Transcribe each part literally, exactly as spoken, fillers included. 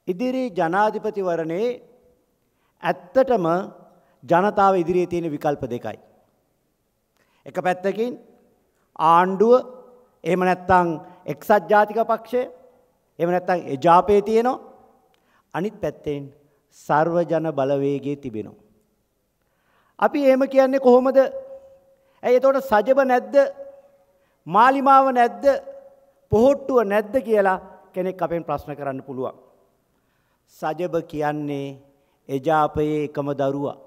ඉදිරි ජනාධිපතිවරණේ ඇත්තටම ජනතාව ඉදිරියේ තියෙන විකල්ප දෙකයි. එක පැත්තකින් ආණ්ඩුව එහෙම නැත්නම් එක්සත් ජාතික පක්ෂය එහෙම නැත්නම් එජාපේ තියෙනවා. අනිත් පැත්තෙන් සර්වජන බලවේගයේ තිබෙනවා. අපි එහෙම කියන්නේ කොහොමද? ඇයි එතකොට සජබ නැද්ද? මාලිමාව නැද්ද? පොහොට්ටුව නැද්ද කියලා කෙනෙක් අපෙන් ප්‍රශ්න කරන්න පුළුවන්. සජබ කියන්නේ එජාපයේ එකම දරුවා.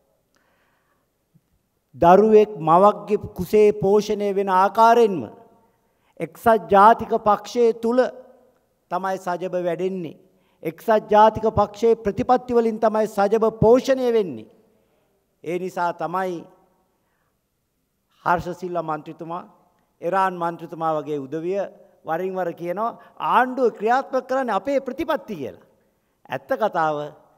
දරුවෙක් මවක්ගේ කුසේ පෝෂණය වෙන ආකාරයෙන්ම එක්සත් ජාතික පක්ෂයේ තුල තමයි සජබ වැඩෙන්නේ. එක්සත් ජාතික පක්ෂයේ ප්‍රතිපත්ති වලින් තමයි සජබ පෝෂණය වෙන්නේ. ඒ නිසා තමයි හර්ෂ සිල්වා මන්ත්‍රීතුමා, ඉරාන් මන්ත්‍රීතුමා වගේ උදවිය වරින් වර කියනවා ආණ්ඩුව ක්‍රියාත්මක කරන්නේ අපේ ප්‍රතිපත්ති කියලා. ඇත්ත කතාව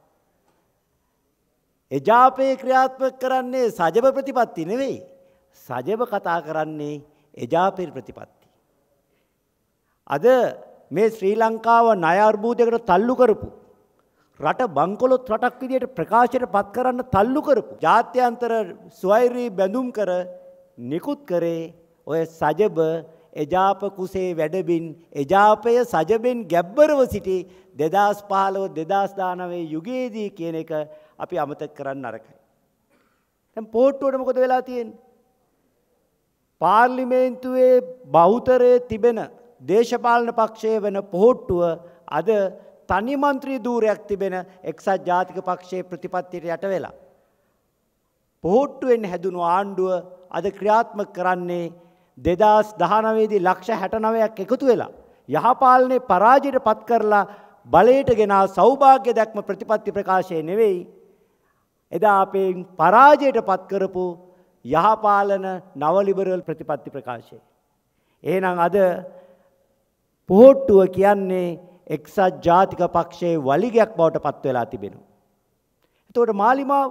එජාපේ ක්‍රියාත්මක කරන්නේ සජබ ප්‍රතිපත්ති නෙවෙයි. සජබ කතා කරන්නේ එජාපේ ප්‍රතිපත්ති. අද මේ ශ්‍රී ලංකාව ණය අර්බුදයකට තල්ලු කරපු රට බංකොලොත් රටක් විදියට ප්‍රකාශයට පත් කරන්න තල්ලු කරපු ජාත්‍යන්තර ස්වෛරී බැඳුම් කර නිකුත් කරේ ඔය සජබ එජාප කුසේ වැඩබින් එජාපය සජබෙන් ගැබ්බරව සිටි දෙදාස් පහළොව දෙදාස් දානවය යුගයේදී කියන එක අපි අමතක කරන්න නරකයි. දැන් පොට්ටුවට මොකද වෙලා තියෙන්නේ? පාර්ලිමේන්තුවේ බහුතරයේ තිබෙන දේශපාලන පක්ෂයේ වෙන පොට්ටුව අද තනි മന്ത്രി ධූරයක් තිබෙන එක්සත් ජාතික පක්ෂයේ ප්‍රතිපත්තියට යට වෙලා පොට්ටුවෙන් හැදුණු ආණ්ඩුව අද ක්‍රියාත්මක කරන්නේ දෙදාස් දහනවය දී ලක්ෂ හැටනවයක් එකතු වෙලා යහපාලනේ පරාජයට පත් කරලා බලයට ගෙන සෞභාග්‍ය දැක්ම ප්‍රතිපත්ති ප්‍රකාශය නෙවෙයි. එදා අපේ පරාජයට පත් කරපු යහපාලන නව ලිබරල් ප්‍රතිපත්ති ප්‍රකාශය. එහෙනම් අද පොහොට්ටුව කියන්නේ එක්සත් ජාතික පක්ෂයේ වලිගයක් බවට පත් වෙලා තිබෙනවා. එතකොට මාලිමාව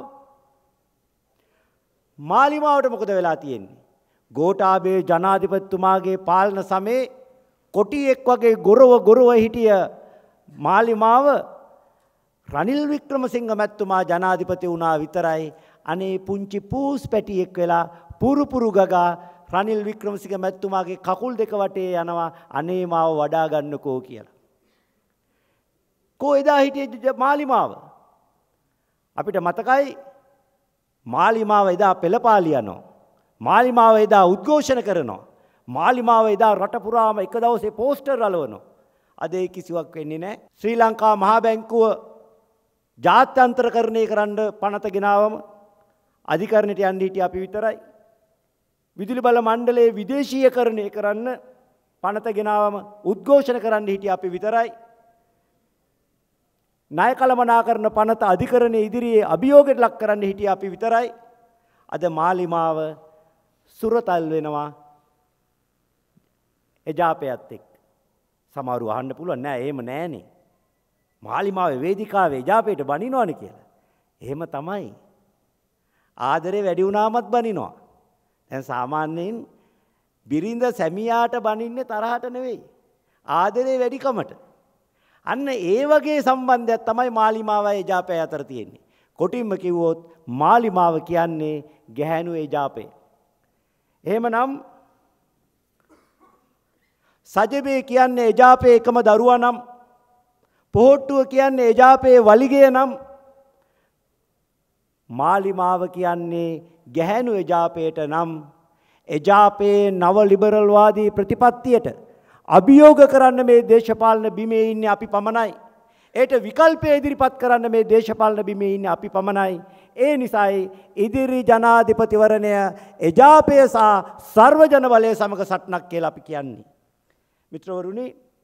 මාලිමාවට මොකද වෙලා තියෙන්නේ? ගෝඨාභය ජනාධිපතිතුමාගේ පාලන සමයේ කොටියෙක් වගේ ගොරව ගොරව හිටිය මාලිමාව රනිල් වික්‍රමසිංහ මැතිතුමා ජනාධිපති වුණා විතරයි අනේ පුංචි පූස් පැටියෙක් වෙලා පුරුපුරු ගගා රනිල් වික්‍රමසිංහ මැතිතුමාගේ කකුල් දෙක වටේ යනවා අනේ මාව වඩා ගන්නකෝ කියලා. කෝ එදා හිටියේ මාලිමාව? අපිට මතකයි මාලිමාව එදා පෙළපාලි යනවා. මාලිමාව එදා උද්ඝෝෂණ කරනවා. මාලිමාව එදා රට පුරාම එක දවසේ පෝස්ටර් අලවනවා. අද ඒ කිසිවක් වෙන්නේ නැහැ. ශ්‍රී ලංකා මහා බැංකුව ජාත්‍යන්තරකරණය කරන්න පනත ගෙනාවම අධිකරණයට යන්න හිටිය අපි විතරයි. විදුලි බල මණ්ඩලයේ විදේශීයකරණය කරන්න පනත ගෙනාවම උද්ඝෝෂණ කරන්න හිටිය අපි විතරයි. ණය කළමනාකරන පනත අධිකරණයේ ඉදිරියේ අභියෝගයට ලක් කරන්න හිටිය අපි විතරයි. අද මාලිමාව සුරතල් වෙනවා එජාපයත් එක්ක. සමහරව අහන්න පුළුවන් නෑ එහෙම නෑනේ. මාලිමාවේ වේදිකාවේ එජාපයට බනිනවනේ කියලා. එහෙම තමයි. ආදරේ වැඩි වුණාමත් බනිනවා. දැන් සාමාන්‍යයෙන් බිරිඳ සැමියාට බනින්නේ තරහට නෙවෙයි. ආදරේ වැඩිකමට. අන්න ඒ වගේ සම්බන්ධයක් තමයි මාලිමාවයි එජාපය අතර තියෙන්නේ. කොටින්ම කිව්වොත් මාලිමාව කියන්නේ ගැහැණු එජාපය. එහෙමනම් සජබේ කියන්නේ එජාපේ එකම දරුවා නම්, පොහොට්ටුව කියන්නේ එජාපේ වලිගය නම්, මාලිමාව කියන්නේ ගැහැණු එජාපයට නම් එජාපේ නව ලිබරල්වාදී ප්‍රතිපත්තියට අභියෝග කරන්න මේ දේශපාලන බිමේ ඉන්නේ අපි පමණයි. ඒට විකල්පය ඉදිරිපත් කරන්න මේ දේශපාලන බිමේ ඉන්නේ අපි පමණයි. ඒ නිසායි ඉදිරි ජනාධිපතිවරණය එජාපය සහ සර්වජන බලය සමග සටනක් කියලා අපි කියන්නේ. මිත්‍රවරුනි,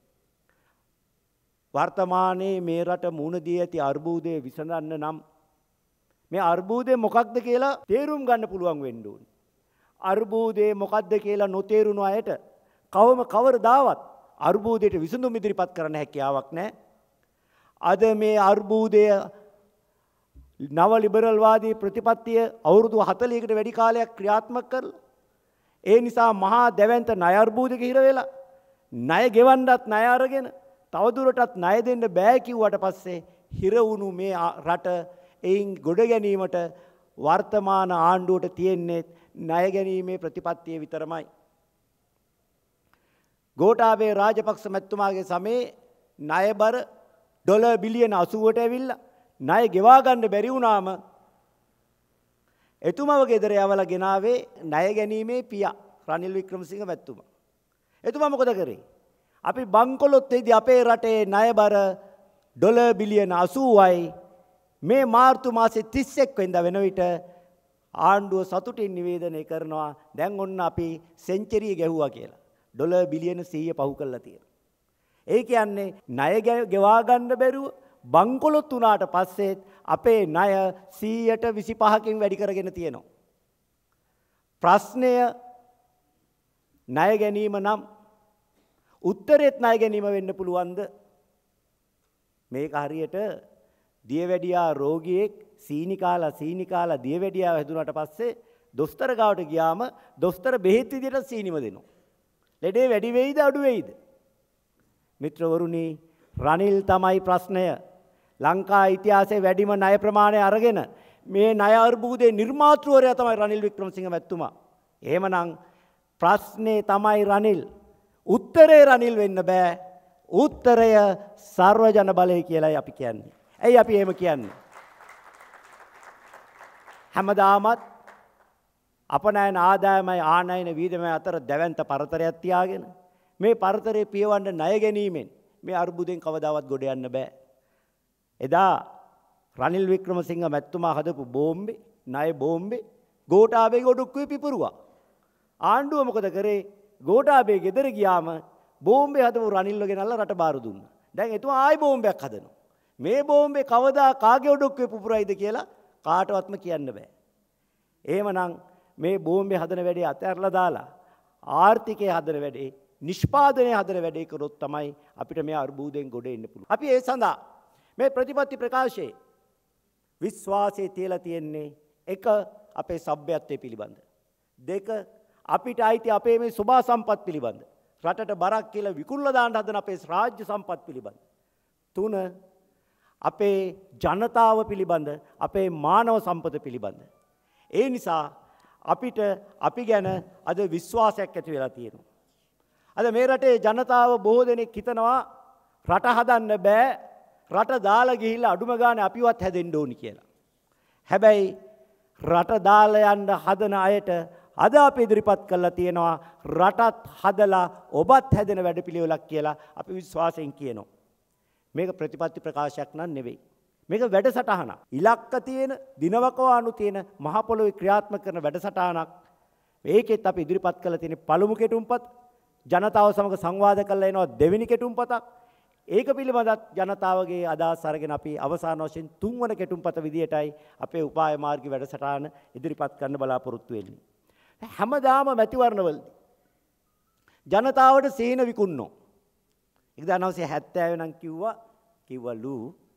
වර්තමානයේ මේ රට මුහුණ දී ඇති අර්බුදය විසඳන්න නම් මේ අර්බුදය මොකක්ද කියලා තේරුම් ගන්න පුළුවන් වෙන්න ඕනේ. අර්බුදය මොකක්ද කියලා නොතේරුණු අයට කවම කවරදාවත් අර්බුදයට විසඳුම් ඉදිරිපත් කරන්න හැකියාවක් නැහැ. අද මේ අර්බුදය නව ලිබරල්වාදී ප්‍රතිපත්තිය අවුරුදු හතළිහකට වැඩි කාලයක් ක්‍රියාත්මක කරලා ඒ නිසා මහා දැවැන්ත ණය අර්බුදයක හිර වෙලා ණය ගෙවන්නත් ණය අරගෙන තවදුරටත් ණය දෙන්න බෑ කිව්වට පස්සේ හිර වුණු මේ රට එයින් ගොඩ ගැනීමට වර්තමාන ආණ්ඩුවට තියෙන්නේ ණය ගැනීමේ ප්‍රතිපත්තිය විතරමයි. ගෝඨාභය රාජපක්ෂ මැතිතුමාගේ සමයේ ණය බර ඩොලර් බිලියන අසූවට ඇවිල්ලා ණය ගෙවා ගන්න බැරි වුණාම එතුමව ගෙදර යවලා ගෙනාවේ ණය ගැනීමේ පියා රනිල් වික්‍රමසිංහ මැතිතුමා. එතුමා මොකද කරේ? අපි බංකොලොත් වෙදී අපේ රටේ ණය බර ඩොලර් බිලියන අසූවයි මේ මාර්තු මාසේ තිස් එක් වෙනිදා වෙන විට ආණ්ඩුව සතුටින් නිවේදනය කරනවා දැන් ඔන්න අපි සෙන්චරිය ගැහුවා කියලා. ඩොලර් බිලියන සීය පහු කරලා තියෙනවා. ඒ කියන්නේ ණය ගෙවා ගන්න බැරුව බංකොලොත් වුණාට පස්සේ අපේ ණය සීයට විසිපහකින් වැඩි කරගෙන තියෙනවා. ප්‍රශ්නය ණය ගැනීම නම් උත්තරෙත් ණය ගැනීම වෙන්න පුළුවන්ද? මේක හරියට දියවැඩියා රෝගියෙක් සීනි කාලා සීනි කාලා දියවැඩියාව හැදුනට පස්සේ දොස්තර ගාවට ගියාම දොස්තර බෙහෙත් විදියට සීනිම දෙනවා. ලෙඩේ වැඩි වෙයිද අඩු වෙයිද? මිත්‍රවරුනි, රනිල් තමයි ප්‍රශ්නය. ලංකා ඉතිහාසයේ වැඩිම ණය ප්‍රමාණය අරගෙන මේ ණය අර්බුදේ නිර්මාතෘවරයා තමයි රනිල් වික්‍රමසිංහ මැතිතුමා. එහෙමනම් ප්‍රශ්නේ තමයි රනිල්. උත්තරේ රනිල් වෙන්න බෑ. උත්තරය සර්වජන බලය කියලායි අපි කියන්නේ. ඇයි අපි එහෙම කියන්නේ? හැමදාමත් අපනයන ආදායමයි ආනයන වීදමයි අතර දැවැන්ත පරතරයක් තියාගෙන මේ පරතරේ පියවන්න ණය ගැනීමෙන් මේ අර්බුදෙන් කවදාවත් ගොඩ යන්න බෑ. එදා රනිල් වික්‍රමසිංහ මැතිතුමා හදපු බෝම්බේ ණය බෝම්බේ ගෝඨාභයගේ ඔඩොක්කුවේ පිපුරුවා. ආණ්ඩුව මොකද කරේ? ගෝඨාභය ගෙදර ගියාම බෝම්බේ හදපු රනිල්ව ගෙනල්ලා රට බාර දුන්නා. දැන් එතුමා ආයි බෝම්බයක් හදනවා. මේ බෝම්බේ කවදා කාගේ ඔඩොක්කුවේ පුපුරයිද කියලා කාටවත්ම කියන්න බෑ. එහෙමනම් මේ බෝම්බේ හදන වැඩේ අතහැරලා දාලා ආර්ථිකය හදන වැඩේ, නිෂ්පාදනය හදන වැඩේ කරොත් තමයි අපිට මේ අර්බුදයෙන් ගොඩ එන්න පුළුවන්. අපි ඒ සඳහා මේ ප්‍රතිපත්ති ප්‍රකාශයේ විශ්වාසය තියලා තියෙන්නේ එක අපේ සભ્યත්වයේ පිළිබඳ. දෙක අපිට අයිති අපේ මේ සුභා සම්පත් පිළිබඳ. රටට බරක් කියලා විකුණලා දාන්න හදන අපේ රාජ්‍ය සම්පත් පිළිබඳ. තුන අපේ ජනතාව පිළිබඳ, අපේ මානව සම්පත පිළිබඳ. ඒ නිසා අපිට අපි ගැන අද විශ්වාසයක් ඇති වෙලා තියෙනවා. අද මේ රටේ ජනතාව බොහෝ දෙනෙක් හිතනවා රට හදන්න බෑ, රට දාලා ගිහිල්ලා අඩුම ගානේ අපිවත් හැදෙන්න ඕනි කියලා. හැබැයි රට දාලා යන්න හදන අයට අද අපි ඉදිරිපත් කරලා තියෙනවා රටත් හදලා ඔබත් හැදෙන වැඩපිළිවෙලක් කියලා අපි විශ්වාසයෙන් කියනවා. මේක ප්‍රතිපත්ති ප්‍රකාශයක් නන් නෙවෙයි. මේක වැඩසටහනක්. ඉලක්ක තියෙන, දිනවකවානු තියෙන මහ පොළොවේ ක්‍රියාත්මක කරන වැඩසටහනක්. ඒකෙත් අපි ඉදිරිපත් කරලා තියෙන පළමු කෙටුම්පත, ජනතාව සමග සංවාද කරලා එනවා දෙවෙනි කෙටුම්පතක්. ඒක පිළිබඳත් ජනතාවගේ අදහස් අරගෙන අපි අවසාන වශයෙන් තුන්වන කෙටුම්පත විදියටයි අපේ උපාය මාර්ග වැඩසටහන ඉදිරිපත් කරන්න බලාපොරොත්තු වෙන්නේ. හැමදාම මැතිවරණවලදී ජනතාවට සීන විකුණනවා. එක්දාස් නවසිය හැත්තෑව නම් කිව්වා කිව්වලු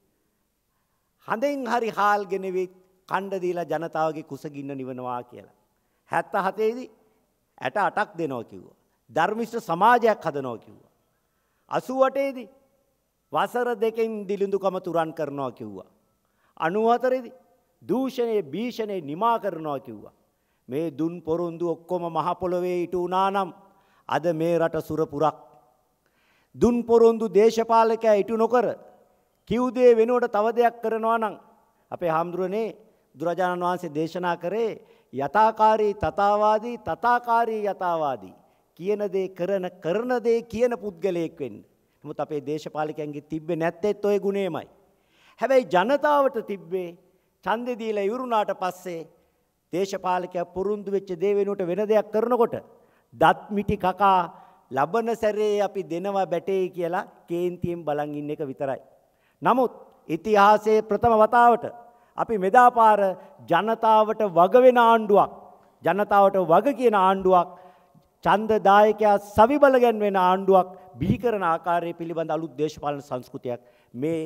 හඳෙන් හරි හාල් ගෙනෙවි කණ්ඩ දීලා ජනතාවගේ කුසගින්න නිවනවා කියලා. හැත්තහතේ දී ඇට අටක් දෙනවා කිව්වා. ධර්මිෂ්ඨ සමාජයක් හදනවා කිව්වා. අසූඅටේ දී වසර දෙකෙන් දිලිඳුකම තුරන් කරනවා කිව්වා. අනූහතරේ දී දූෂණයේ භීෂණයේ නිමා කරනවා කිව්වා. මේ දුන් පොරොන්දු ඔක්කොම මහ පොළොවේ ඉටු වුණා නම් අද මේ රට සුරපුරක්. දුන් පොරොන්දු දේශපාලකයා ඉටු නොකර කිව් දේ වෙනුවට තව දෙයක් කරනවා නම් අපේ හාමුදුරනේ බුදුරජාණන් වහන්සේ දේශනා කරේ යථාකාරී තථාවාදී තථාකාරී යථාවාදී කියන දේ කරන කරන දේ කියන පුද්ගලයෙක් වෙන්න. නමුත් අපේ දේශපාලකයන්ගේ තිබ්බේ නැත්තේත් ওই ගුණෙමයි. හැබැයි ජනතාවට තිබ්බේ ඡන්දෙ දීලා ඉවරුණාට පස්සේ දේශපාලකයා පුරුදු වෙච්ච දේ වෙනුවට වෙන දෙයක් කරනකොට දත් මිටි කකා ලබන සැරේ අපි දෙනවා බැටේ කියලා කේන්තියෙන් බලන් ඉන්න එක විතරයි. නමුත් ඉතිහාසයේ ප්‍රථම වතාවට අපි මෙදා පාර ජනතාවට වග වෙන ආණ්ඩුවක්, ජනතාවට වග කියන ආණ්ඩුවක්, ඡන්දදායකයා සවිබල ගැන්වෙන ආණ්ඩුවක් බිහි කරන ආකාරය පිළිබඳ අලුත් දේශපාලන සංස්කෘතියක් මේ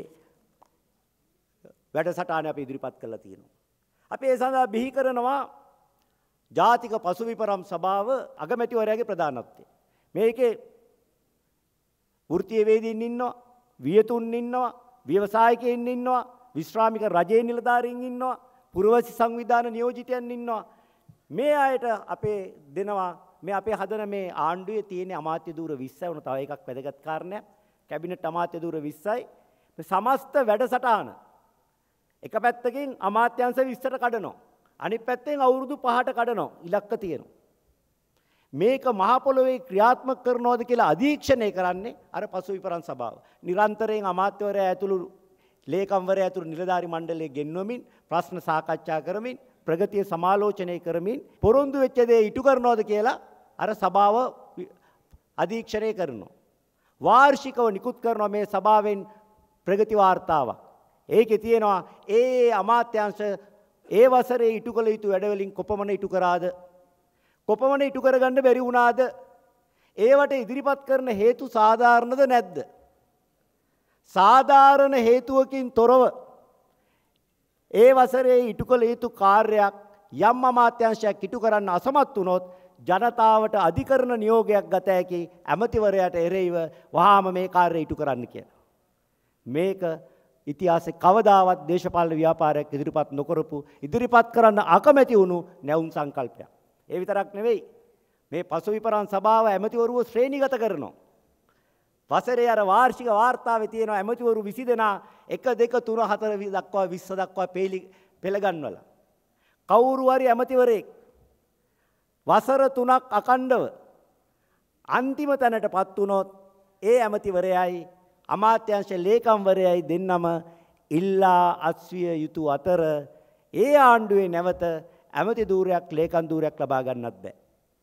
වැඩසටහන අපි ඉදිරිපත් කරලා තියෙනවා. අපි ඒ සඳහා බිහි කරනවා ජාතික පසුවිපරම් සභාව අගමැතිවරයාගේ ප්‍රධානත්වය. මේකේ වෘත්තීය වේදීන් ඉන්නවා, වියතුන් ඉන්නවා, ව්‍යවසායකයන් ඉන්නවා, විශ්‍රාමික රජයේ නිලධාරීන් ඉන්නවා, පුරවැසි සංවිධාන නියෝජිතයන් ඉන්නවා. මේ අයට අපේ දෙනවා මේ අපේ හදන මේ ආණ්ඩුවේ තියෙන අමාත්‍ය ධූර විස්සයි වුණ තව එකක් වැදගත් කාරණයක්. කැබිනට් අමාත්‍ය ධූර විස්සයි. මේ සමස්ත වැඩසටහන එක පැත්තකින් අමාත්‍යංශ විස්සට කඩනවා. අනිත් පැත්තෙන් අවුරුදු පහට කඩනවා. ඉලක්ක තියෙනවා. මේක මහ පොළොවේ ක්‍රියාත්මක කරනවද කියලා අධීක්ෂණය කරන්නේ අර පසුවිපරම් සභාව. නිරන්තරයෙන් අමාත්‍යවරයා ඇතුළු ලේකම්වරයා ඇතුළු නිලධාරි මණ්ඩලය ගෙන්වමින් ප්‍රශ්න සාකච්ඡා කරමින් ප්‍රගතිය සමාලෝචනය කරමින් පොරොන්දු වෙච්ච දේ ඉටු කරනවද කියලා අර සභාව අධීක්ෂණය කරනවා. වාර්ෂිකව නිකුත් කරනවා මේ සභාවෙන් ප්‍රගති වාර්තාවක්. ඒකේ තියෙනවා ඒ අමාත්‍යාංශ ඒ වසරේ ඉටු කළ යුතු වැඩවලින් කොපමණ ඉටු කරාද? කොපමණ ඉටු කරගන්න බැරි වුණාද? ඒවට ඉදිරිපත් කරන හේතු සාධාරණද නැද්ද? සාධාරණ හේතුවකින් තොරව ඒ වසරේ ඉටු කළ යුතු කාර්යයක් යම් අමාත්‍යාංශයක් ඉටු කරන්න අසමත් වුණොත් ජනතාවට අධිකරණ නියෝගයක් ගත හැකි ඇමතිවරයාට එරෙහිව වහාම මේ කාර්යය ඉටු කරන්න කියලා. මේක ඉතිහාසයේ කවදාවත් දේශපාලන ව්‍යාපාරයක් ඉදිරිපත් නොකරපු ඉදිරිපත් කරන්න අකමැති වුණු නැවුම් සංකල්පයක්. ඒ විතරක් නෙවෙයි මේ පසුවිපරම් සභාව ඇමතිවරුව ශ්‍රේණිගත කරනවා. වසරේ අර වාර්ෂික වාර්තාවේ තියෙන ඇමතිවරු විසි දෙනා එක දෙක තුන හතර දක්වා විස්ස දක්වා පෙළ ගන්වලා. කවුරු හරි ඇමතිවරයෙක් වසර තුනක් අකණ්ඩව අන්තිම තැනටපත් වුණොත් ඒ ඇමතිවරයයි අමාත්‍යාංශ ලේකම්වරයයි දෙන්නම ඉල්ලා අස්විය යුතු අතර ඒ ආණ්ඩුවේ නැවත ඇමති ධූරයක් ලේකම් ධූරයක් ලබා ගන්නත් බෑ.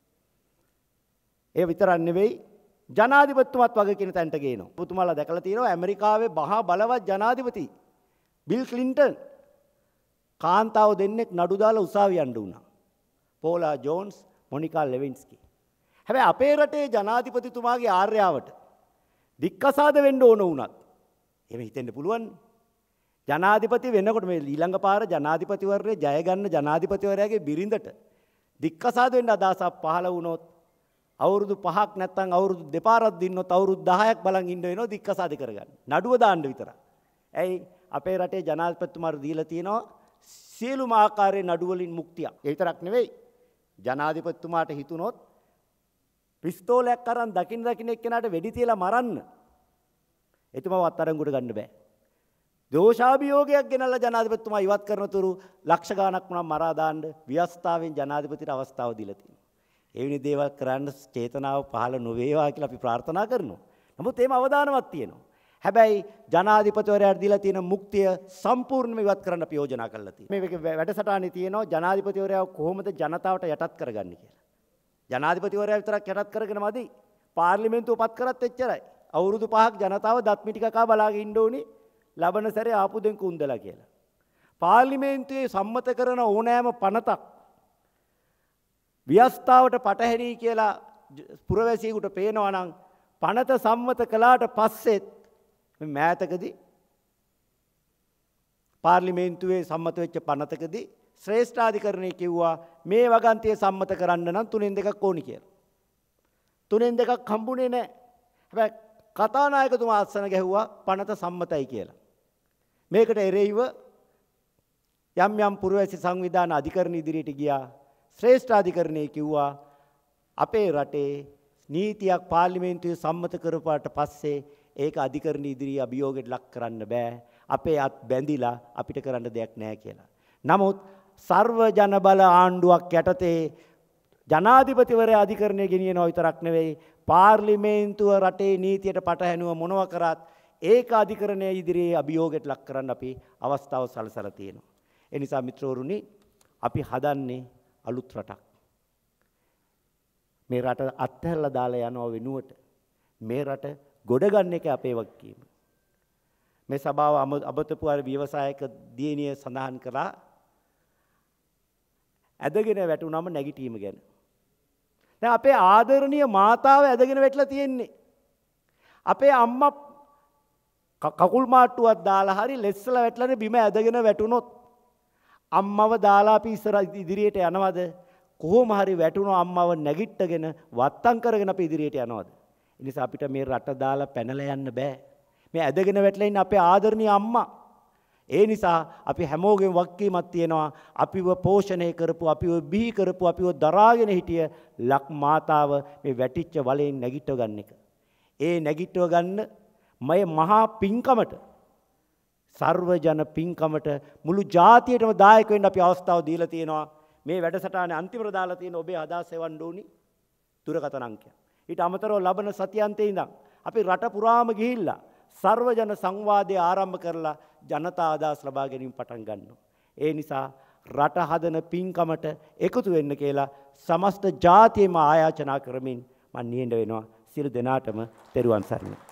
ඒ විතරක් නෙවෙයි ජනාධිපතිතුමත් වගේ කියන තැනට ගේනවා. පුතුමාලා දැකලා තියෙනවා ඇමරිකාවේ මහා බලවත් ජනාධිපති බිල් ක්ලින්ටන් කාන්තාව දෙන්නෙක් නඩු දාලා උසාවිය යන්න උනා. Paula Jones, Monica Lewinsky. හැබැයි අපේ රටේ ජනාධිපතිතුමාගේ ආර්යාවට දික්කසාද වෙන්න ඕන වුණත් එහෙම හිතෙන්න පුළුවන්. ජනාධිපති වෙනකොට මේ ඊළඟ පාර ජනාධිපතිවරණේ ජය ගන්න ජනාධිපතිවරයාගේ බිරිඳට දික්කසාද වෙන්න අදහසක් පහළ වුණොත් අවුරුදු පහක් නැත්නම් අවුරුදු දෙපාරක් දින්නොත් අවුරුදු දහයක් බලන් ඉන්න වෙනවා දික්කසාද කරගන්න. නඩුව දාන්න විතරයි. ඇයි අපේ රටේ ජනාධිපතිතුමාට දීලා තියෙනවා සියලුම ආකාරයේ නඩු වලින් මුක්තිය. ඒ විතරක් නෙවෙයි ජනාධිපතිතුමාට හිතුනොත් පිස්තෝලයක් අරන් දකින්න දකින්න එක්කෙනාට වෙඩි තියලා මරන්න එතුමාව අත්අඩංගුවට ගන්න බෑ. දෝෂාභියෝගයක් ගෙනල්ලා ජනාධිපතිතුමා ඉවත් කරන තුරු ලක්ෂ ගාණක් වුණා මරා දාන්න ව්‍යවස්ථාවෙන් ජනාධිපතිට අවස්ථාව දීලා තියෙනවා. ඒ වෙනි දේවල් කරන්න චේතනාව පහළ නොවේවා කියලා අපි ප්‍රාර්ථනා කරනවා. නමුත් ඒම අවදානමක් තියෙනවා. හැබැයි ජනාධිපතිවරයාට දීලා තියෙන මුක්තිය සම්පූර්ණයෙන්ම ඉවත් කරන්න අපි යෝජනා කරලා තියෙනවා. මේ වැඩසටහනේ තියෙනවා ජනාධිපතිවරයාව කොහොමද ජනතාවට යටත් කරගන්නේ කියලා. ජනාධිපතිවරයා විතරක් යටත් කරගෙන මදි. පාර්ලිමේන්තුව පත් කරත් එච්චරයි. අවුරුදු පහක් ජනතාව දත් මිටි කකා බලාගෙන ඉන්න ඕනේ ලබන සැරේ ආපු දෙන් කුන්දලා කියලා. පාර්ලිමේන්තුවේ සම්මත කරන ඕනෑම පනතක් ව්‍යවස්ථාවට පටහැරි කියලා පුරවැසියෙකුට පේනවා නම් පනත සම්මත කළාට පස්සෙත් මෑතකදී පාර්ලිමේන්තුවේ සම්මත වෙච්ච පනතකදී ශ්‍රේෂ්ඨාධිකරණය කිව්වා මේ වගන්තිය සම්මත කරන්න නම් තුනෙන් දෙකක් ඕනි කියලා. තුනෙන් දෙකක් හම්බුනේ නැහැ. හැබැයි කතානායකතුමා අත්සන ගැහුවා පනත සම්මතයි කියලා. මේකට එරෙහිව යම් යම් පුරවැසි සංවිධාන අධිකරණ ඉදිරියට ගියා. ශ්‍රේෂ්ඨාධිකරණය කිව්වා අපේ රටේ නීතියක් පාර්ලිමේන්තුවේ සම්මත කරපාට පස්සේ ඒක අධිකරණ ඉදිරියේ අභියෝගයට ලක් කරන්න බෑ. අපේ අත් බැඳිලා අපිට කරන්න දෙයක් නැහැ කියලා. නමුත් සර්ව ජන බල ආණ්ඩුවක් යටතේ ජනාධිපතිවරයා අධිකරණය ගෙනියනවා විතරක් නෙවෙයි පාර්ලිමේන්තුව රටේ නීතියට පටහැනුව මොනවා කරත් ඒක අධිකරණය ඉදිරියේ අභියෝගයට ලක් කරන්න අපි අවස්ථාව සලසලා තියෙනවා. ඒ නිසා මිත්‍රවරුනි අපි හදන්නේ අලුත් රටක්. මේ රට අත්හැරලා දාලා යනවා වෙනුවට මේ රට ගොඩ ගන්න එක අපේ වගකීම. මේ සභාව අබතපු අර ව්‍යවසායක දියණිය සඳහන් කළා ඇදගෙන වැටුනම නැගිටීම ගැන. දැන් අපේ ආදරණීය මාතාව ඇදගෙන වැටලා තියෙන්නේ. අපේ අම්මා කකුල් මාට්ටුවක් දාලා හරි ලෙස්සලා වැටලානේ බිම ඇදගෙන වැටුනොත් අම්මව දාලා අපි ඉස්සර ඉදිරියට යනවද? කොහොම හරි වැටුණා අම්මව නැගිට්ටගෙන වත්තම් කරගෙන අපි ඉදිරියට යනවද? ඒ නිසා අපිට මේ රට දාලා පැනලා යන්න බෑ. මේ ඇදගෙන වැටලා ඉන්න අපේ ආදරණීය අම්මා. ඒ නිසා අපි හැමෝගෙම වගකීමක් තියෙනවා අපිව පෝෂණය කරපු, අපිව බිහි කරපු, අපිව දරාගෙන හිටිය ලක් මාතාව මේ වැටිච්ච වලෙන් නැගිටව ගන්න එක. ඒ නැගිටව ගන්න මය මහා පිංකමට, සර්වජන පිංකමට මුළු ජාතියටම දායක වෙන්න අපි අවස්ථාව දීලා තියෙනවා. මේ වැඩසටහනේ අන්තිමට දාලා තියෙන ඔබේ අදහස් එවන්න ඕනි දුරකථන අංකය. ඊට අමතරව ලබන සතියන්තයේ ඉඳන් අපි රට පුරාම ගිහිල්ලා සර්වජන සංවාදය ආරම්භ කරලා ජනතා අදහස් ලබා ගැනීම පටන් ගන්නවා. ඒ නිසා රට හදන පින්කමට එකතු වෙන්න කියලා සමස්ත ජාතියම ආයාචනා කරමින් මම නියැඳ වෙනවා. සියලු දෙනාටම තෙරුවන් සරණයි.